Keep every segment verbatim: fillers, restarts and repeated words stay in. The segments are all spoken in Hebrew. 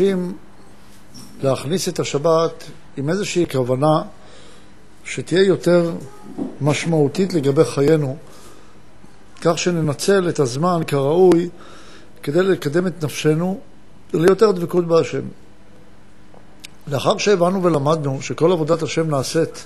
מבקשים להכניס את השבת עם איזושהי כוונה שתהיה יותר משמעותית לגבי חיינו, כך שננצל את הזמן כראוי כדי לקדם את נפשנו ליותר דבקות בהשם. לאחר שהבנו ולמדנו שכל עבודת השם נעשית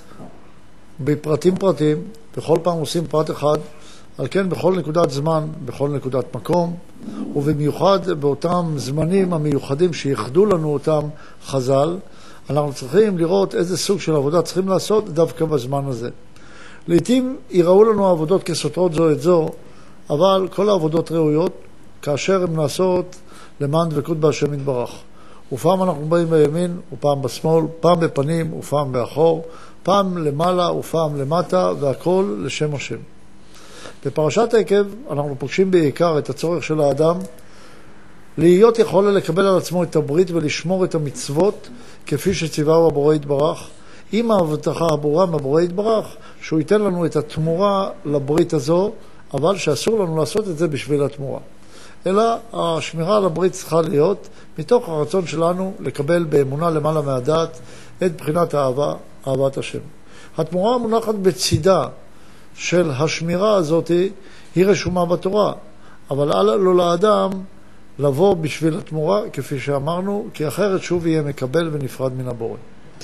בפרטים פרטים, בכל פעם עושים פרט אחד, על כן בכל נקודת זמן, בכל נקודת מקום, ובמיוחד באותם זמנים המיוחדים שיחדו לנו אותם חז"ל, אנחנו צריכים לראות איזה סוג של עבודה צריכים לעשות דווקא בזמן הזה. לעתים יראו לנו העבודות כסותרות זו את זו, אבל כל העבודות ראויות כאשר הן נעשות למען דבקות בהשם יתברך. ופעם אנחנו באים בימין ופעם בשמאל, פעם בפנים ופעם באחור, פעם למעלה ופעם למטה, והכל לשם השם. בפרשת עקב אנחנו פוגשים בעיקר את הצורך של האדם להיות יכול לקבל על עצמו את הברית ולשמור את המצוות כפי שציווהו הבורא יתברך, עם ההבטחה הברורה מהבורא יתברך שהוא ייתן לנו את התמורה לברית הזו, אבל שאסור לנו לעשות את זה בשביל התמורה. אלא השמירה על הברית צריכה להיות מתוך הרצון שלנו לקבל באמונה למעלה מהדעת את בחינת האהבה, אהבת השם. התמורה המונחת בצידה של השמירה הזאת היא רשומה בתורה, אבל אל לו לאדם לבוא בשביל התמורה, כפי שאמרנו, כי אחרת שוב יהיה מקבל ונפרד מן הבורא.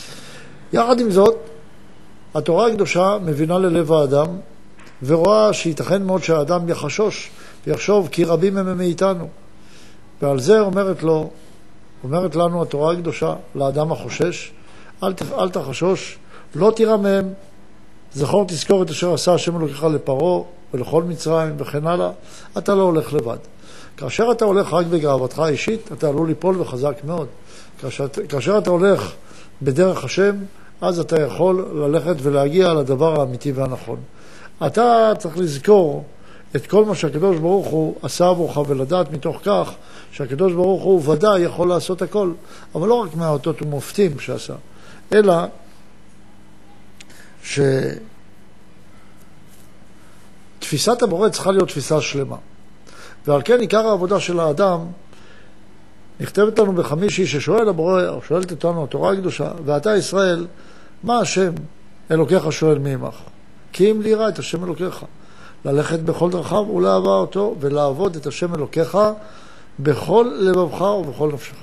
יחד עם זאת, התורה הקדושה מבינה ללב האדם, ורואה שייתכן מאוד שהאדם יחשוש ויחשוב כי רבים הם מאיתנו. ועל זה אומרת לו, אומרת לנו התורה הקדושה, לאדם החושש, אל, אל תחשוש, לא תירא מהם, זכור תזכור את אשר עשה השם אלוקיך לפרעה ולכל מצרים וכן הלאה, אתה לא הולך לבד. כאשר אתה הולך רק בגאוותך האישית, אתה עלול ליפול וחזק מאוד. כאשר, כאשר אתה הולך בדרך השם, אז אתה יכול ללכת ולהגיע לדבר האמיתי והנכון. אתה צריך לזכור את כל מה שהקדוש ברוך הוא עשה עבורך, ולדעת מתוך כך שהקדוש ברוך הוא ודאי יכול לעשות הכל, אבל לא רק מהאותות ומופתים שעשה, אלא שתפיסת הבורא צריכה להיות תפיסה שלמה. ועל כן עיקר העבודה של האדם נכתבת לנו בחמישי, ששואל הבורא, או שואלת אותנו התורה הקדושה, ואתה ישראל, מה השם אלוקיך שואל מעמך? כי אם לירא את השם אלוקיך, ללכת בכל דרכיו ולאהבה אותו, ולעבוד את השם אלוקיך בכל לבבך ובכל נפשך.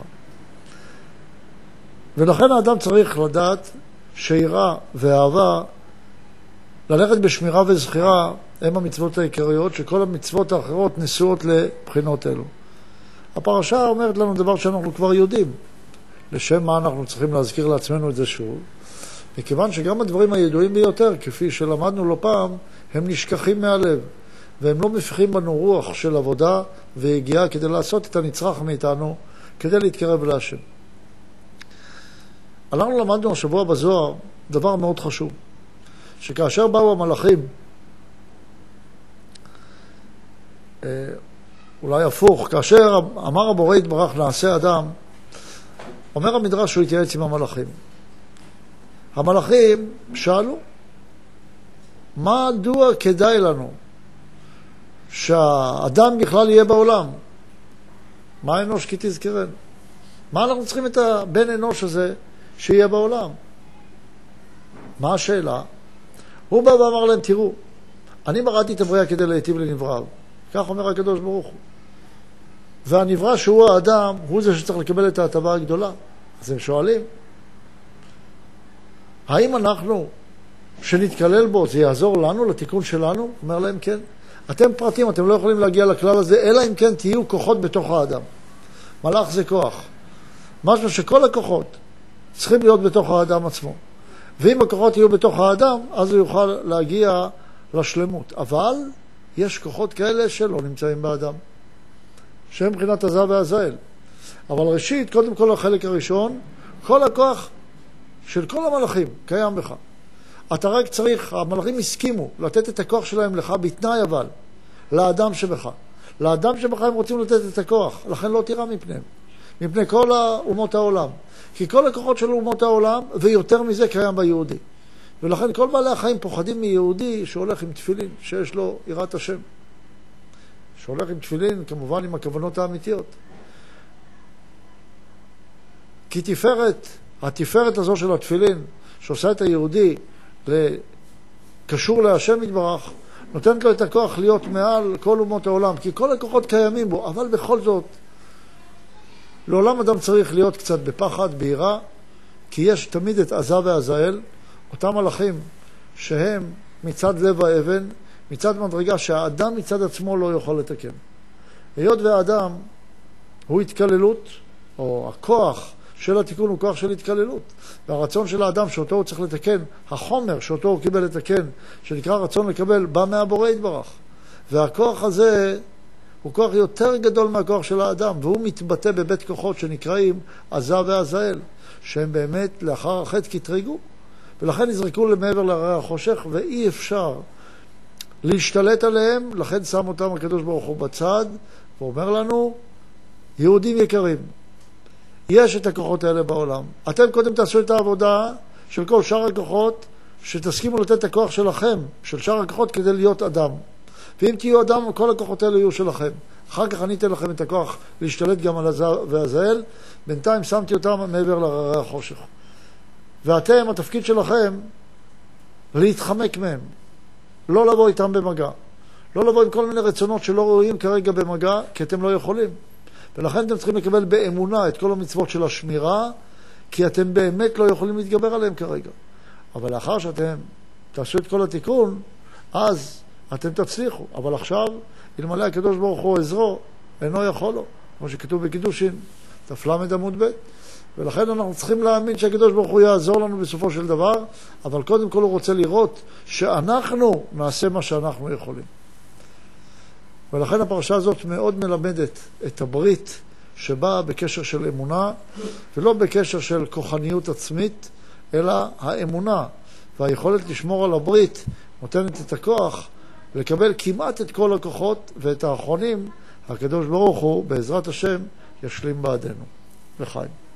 ולכן האדם צריך לדעת שיראה ואהבה, ללכת בשמירה וזכירה, הם המצוות העיקריות, שכל המצוות האחרות נשואות לבחינות אלו. הפרשה אומרת לנו דבר שאנחנו כבר יודעים, לשם מה אנחנו צריכים להזכיר לעצמנו את זה שוב, מכיוון שגם הדברים הידועים ביותר, כפי שלמדנו לא פעם, הם נשכחים מהלב, והם לא מפיחים בנו רוח של עבודה והגיעה כדי לעשות את הנצרך מאיתנו, כדי להתקרב להשם. אנחנו למדנו השבוע בזוהר דבר מאוד חשוב, שכאשר באו המלאכים, אולי הפוך, כאשר אמר הבורא יתברך נעשה אדם, אומר המדרש שהוא התייעץ עם המלאכים. המלאכים שאלו, מדוע כדאי לנו שהאדם בכלל יהיה בעולם? מה אנוש כי תזכרן? מה אנחנו צריכים את הבן אנוש הזה שיהיה בעולם? מה השאלה? הוא בא ואמר להם, תראו, אני בראתי את הבריאה כדי להיטיב לנבראיו. כך אומר הקדוש ברוך הוא. והנברא שהוא האדם, הוא זה שצריך לקבל את ההטבה הגדולה. אז הם שואלים, האם אנחנו, שנתקלל בו, זה יעזור לנו, לתיקון שלנו? אומר להם כן. אתם פרטים, אתם לא יכולים להגיע לכלל הזה, אלא אם כן תהיו כוחות בתוך האדם. מלאך זה כוח. משהו שכל הכוחות צריכים להיות בתוך האדם עצמו. ואם הכוחות יהיו בתוך האדם, אז הוא יוכל להגיע לשלמות. אבל יש כוחות כאלה שלא נמצאים באדם, שהם מבחינת עזה ועזאל. אבל ראשית, קודם כל החלק הראשון, כל הכוח של כל המלאכים קיים בך. אתה רק צריך, המלאכים הסכימו לתת את הכוח שלהם לך בתנאי אבל, לאדם שבך. לאדם שבך הם רוצים לתת את הכוח, לכן לא תירא מפניהם, מפני כל אומות העולם. כי כל הכוחות של אומות העולם, ויותר מזה קיים ביהודי. ולכן כל בעלי החיים פוחדים מיהודי שהולך עם תפילין, שיש לו יראת השם. שהולך עם תפילין, כמובן עם הכוונות האמיתיות. כי תפארת, התפארת הזו של התפילין, שעושה את היהודי קשור להשם יתברך, נותנת לו את הכוח להיות מעל כל אומות העולם, כי כל הכוחות קיימים בו, אבל בכל זאת, לעולם אדם צריך להיות קצת בפחד, ביראה, כי יש תמיד את עזה ועזאל, אותם מלאכים שהם מצד לב האבן, מצד מדרגה שהאדם מצד עצמו לא יכול לתקן. היות והאדם הוא התקללות, או הכוח של התיקון הוא כוח של התקללות, והרצון של האדם שאותו הוא צריך לתקן, החומר שאותו הוא קיבל לתקן, שנקרא רצון לקבל, בא מהבורא יתברך. והכוח הזה הוא כוח יותר גדול מהכוח של האדם, והוא מתבטא בבית כוחות שנקראים עזה ועזאל, שהם באמת לאחר החטא קטרגו, ולכן נזרקו למעבר להרי החושך, ואי אפשר להשתלט עליהם, לכן שם אותם הקדוש ברוך הוא בצד, ואומר לנו, יהודים יקרים, יש את הכוחות האלה בעולם. אתם קודם תעשו את העבודה של כל שאר הכוחות, שתסכימו לתת את הכוח שלכם, של שאר הכוחות, כדי להיות אדם. ואם תהיו אדם, כל הכוחות האלה יהיו שלכם. אחר כך אני אתן לכם את הכוח להשתלט גם על עזה ועזאל. בינתיים שמתי אותם מעבר להרי החושך. ואתם, התפקיד שלכם, להתחמק מהם. לא לבוא איתם במגע. לא לבוא עם כל מיני רצונות שלא רואים כרגע במגע, כי אתם לא יכולים. ולכן אתם צריכים לקבל באמונה את כל המצוות של השמירה, כי אתם באמת לא יכולים להתגבר עליהם כרגע. אבל לאחר שאתם תעשו את כל התיקון, אז אתם תצליחו. אבל עכשיו, אלמלא הקדוש ברוך הוא עזרו, אינו יכול לו. כמו שכתוב בקידושין, תפלמד עמוד ב'. ולכן אנחנו צריכים להאמין שהקדוש ברוך הוא יעזור לנו בסופו של דבר, אבל קודם כל הוא רוצה לראות שאנחנו נעשה מה שאנחנו יכולים. ולכן הפרשה הזאת מאוד מלמדת את הברית שבאה בקשר של אמונה, ולא בקשר של כוחניות עצמית, אלא האמונה והיכולת לשמור על הברית נותנת את הכוח לקבל כמעט את כל הכוחות, ואת האחרונים הקדוש ברוך הוא בעזרת השם ישלים בעדנו. לחיים.